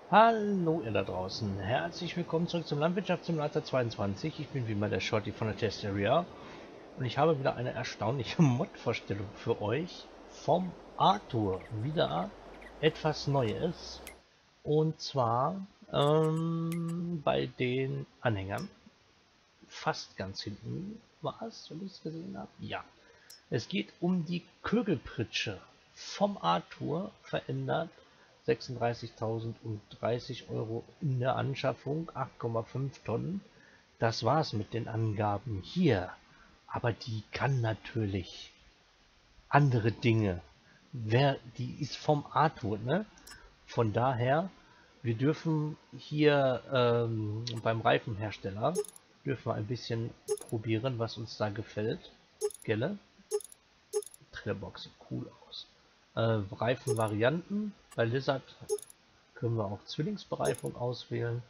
Hallo ihr da draußen, herzlich willkommen zurück zum Landwirtschaftssimulator 22. Ich bin wie immer der Shorty von der Test Area und ich habe wieder eine erstaunliche Mod-Vorstellung für euch vom Arthur. Wieder etwas Neues und zwar bei den Anhängern. Fast ganz hinten war es, wenn ich es gesehen habe. Ja, es geht um die Kögelpritsche vom Arthur, verändert. 36.030 Euro in der Anschaffung, 8,5 Tonnen. Das war's mit den Angaben hier. Aber die kann natürlich andere Dinge. Die ist vom Arthur, ne? Von daher, wir dürfen hier beim Reifenhersteller dürfen wir ein bisschen probieren, was uns da gefällt. Gelle? Trillbox sieht cool aus. Reifenvarianten. Bei Lizard können wir auch Zwillingsbereifung auswählen.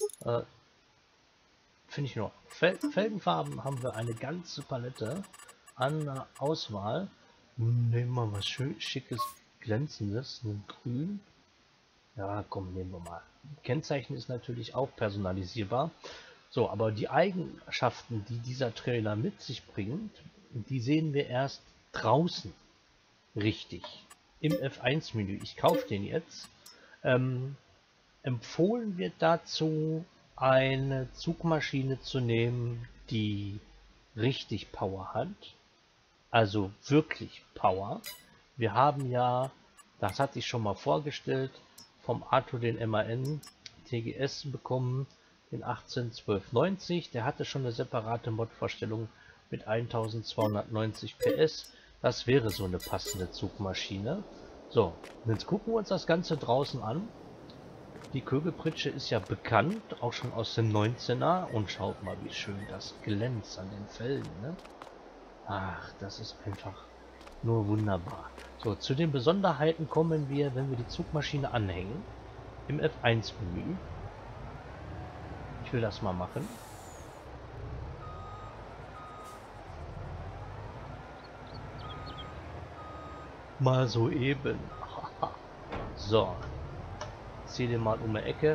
Finde ich nur. Felgenfarben haben wir eine ganze Palette an Auswahl. Nehmen wir was schön schickes, glänzendes, ein Grün. Ja, komm, nehmen wir mal. Kennzeichen ist natürlich auch personalisierbar. So, aber die Eigenschaften, die dieser Trailer mit sich bringt, die sehen wir erst draußen. Richtig. Im F1-Menü. Ich kaufe den jetzt. Empfohlen wird dazu, eine Zugmaschine zu nehmen, die richtig Power hat. Also wirklich Power. Wir haben ja, das hatte ich schon mal vorgestellt, vom Arthur den MAN TGS bekommen, den 181290. Der hatte schon eine separate Mod-Vorstellung mit 1290 PS. Das wäre so eine passende Zugmaschine. So, jetzt gucken wir uns das Ganze draußen an. Die Kögelpritsche ist ja bekannt, auch schon aus dem 19er. Und schaut mal, wie schön das glänzt an den Felgen, ne? Ach, das ist einfach nur wunderbar. So, zu den Besonderheiten kommen wir, wenn wir die Zugmaschine anhängen, im F1-Menü. Ich will das mal machen. Mal so eben. So, zieh den mal um die Ecke.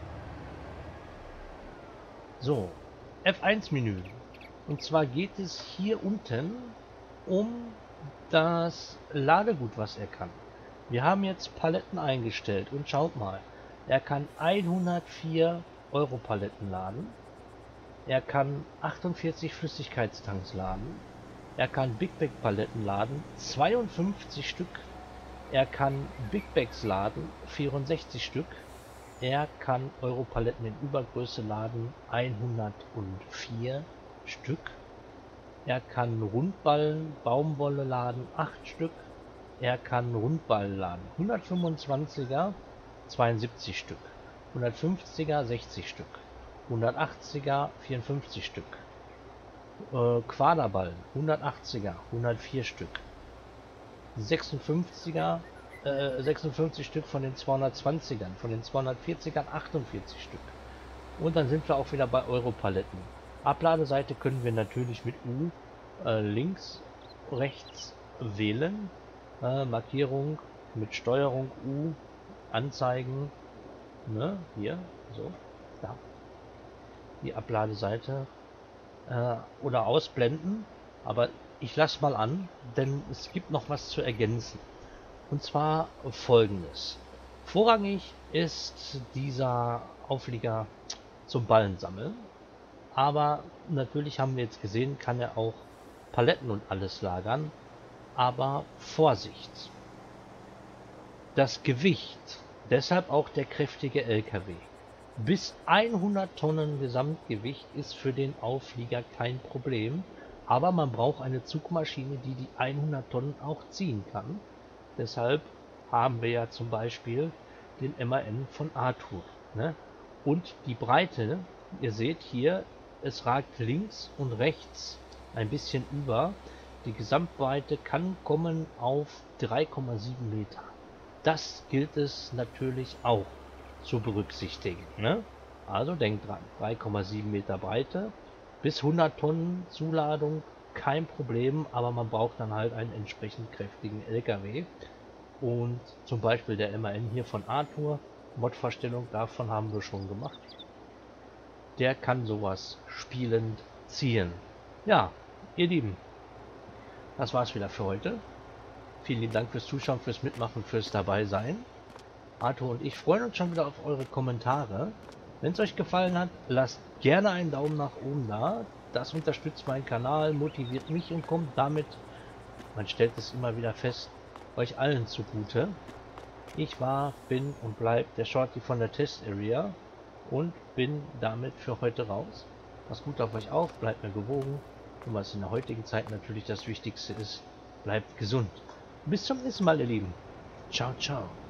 So, F1-Menü. Und zwar geht es hier unten um das Ladegut, was er kann. Wir haben jetzt Paletten eingestellt und schaut mal. Er kann 104 Euro Paletten laden. Er kann 48 Flüssigkeitstanks laden. Er kann Big Bag Paletten laden, 52 Stück. Er kann Big Bags laden, 64 Stück. Er kann Europaletten in Übergröße laden, 104 Stück. Er kann Rundballen, Baumwolle laden, 8 Stück. Er kann Rundballen laden, 125er, 72 Stück. 150er, 60 Stück. 180er, 54 Stück. Quaderballen, 180er, 104 Stück. 56er, 56 Stück von den 220ern, von den 240ern 48 Stück. Und dann sind wir auch wieder bei Europaletten. Abladeseite können wir natürlich mit U links, rechts wählen. Markierung mit Steuerung U anzeigen. Ne? Hier, so, da. Die Abladeseite oder ausblenden. Aber ich lasse mal an, denn es gibt noch was zu ergänzen. Und zwar folgendes. Vorrangig ist dieser Auflieger zum Ballensammeln. Aber natürlich haben wir jetzt gesehen, kann er auch Paletten und alles lagern. Aber Vorsicht! Das Gewicht, deshalb auch der kräftige LKW. Bis 100 Tonnen Gesamtgewicht ist für den Auflieger kein Problem. Aber man braucht eine Zugmaschine, die die 100 Tonnen auch ziehen kann. Deshalb haben wir ja zum Beispiel den MAN von Arthur. Ne? Und die Breite, ihr seht hier, es ragt links und rechts ein bisschen über. Die Gesamtbreite kann kommen auf 3,7 Meter. Das gilt es natürlich auch zu berücksichtigen. Ne? Also denkt dran, 3,7 Meter Breite, bis 100 Tonnen Zuladung, kein Problem, aber man braucht dann halt einen entsprechend kräftigen LKW. Und zum Beispiel der MAN hier von Arthur Mod-Vorstellung davon haben wir schon gemacht. Der kann sowas spielend ziehen. Ja, ihr Lieben, das war's wieder für heute. Vielen lieben Dank fürs Zuschauen, fürs Mitmachen, fürs Dabeisein. Arthur und ich freuen uns schon wieder auf eure Kommentare. Wenn es euch gefallen hat, lasst gerne einen Daumen nach oben da. Das unterstützt meinen Kanal, motiviert mich und kommt damit, man stellt es immer wieder fest, euch allen zugute. Ich war, bin und bleib der Shorty von der Test Area und bin damit für heute raus. Passt gut auf euch auf, bleibt mir gewogen und was in der heutigen Zeit natürlich das Wichtigste ist, bleibt gesund. Bis zum nächsten Mal, ihr Lieben. Ciao, ciao.